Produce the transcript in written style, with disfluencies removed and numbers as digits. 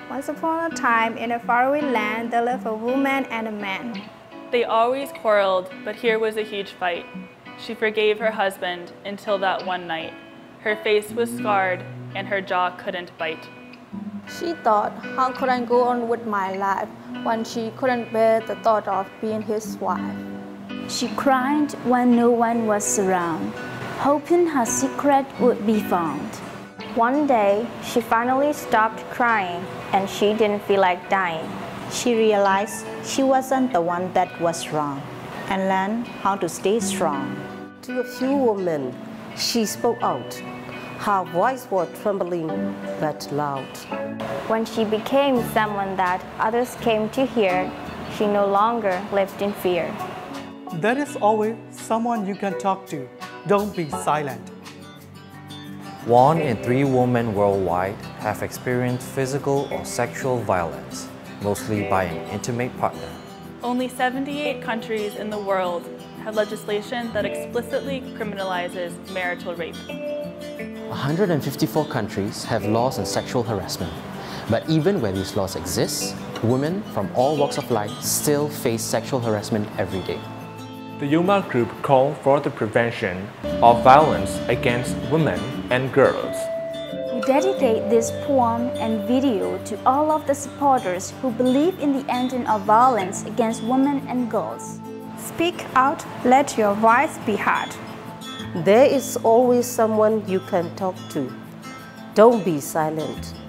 Once upon a time, in a faraway land, there lived a woman and a man. They always quarreled, but here was a huge fight. She forgave her husband until that one night. Her face was scarred and her jaw couldn't bite. She thought, how could I go on with my life when she couldn't bear the thought of being his wife? She cried when no one was around, hoping her secret would be found. One day, she finally stopped crying and she didn't feel like dying. She realized she wasn't the one that was wrong and learned how to stay strong. To a few women, she spoke out. Her voice was trembling but loud. When she became someone that others came to hear, she no longer lived in fear. There is always someone you can talk to. Don't be silent. 1 in 3 women worldwide have experienced physical or sexual violence, mostly by an intimate partner. Only 78 countries in the world have legislation that explicitly criminalizes marital rape. 154 countries have laws on sexual harassment. But even where these laws exist, women from all walks of life still face sexual harassment every day. The Yuma Group called for the prevention of violence against women and girls. We dedicate this poem and video to all of the supporters who believe in the ending of violence against women and girls. Speak out, let your voice be heard. There is always someone you can talk to. Don't be silent.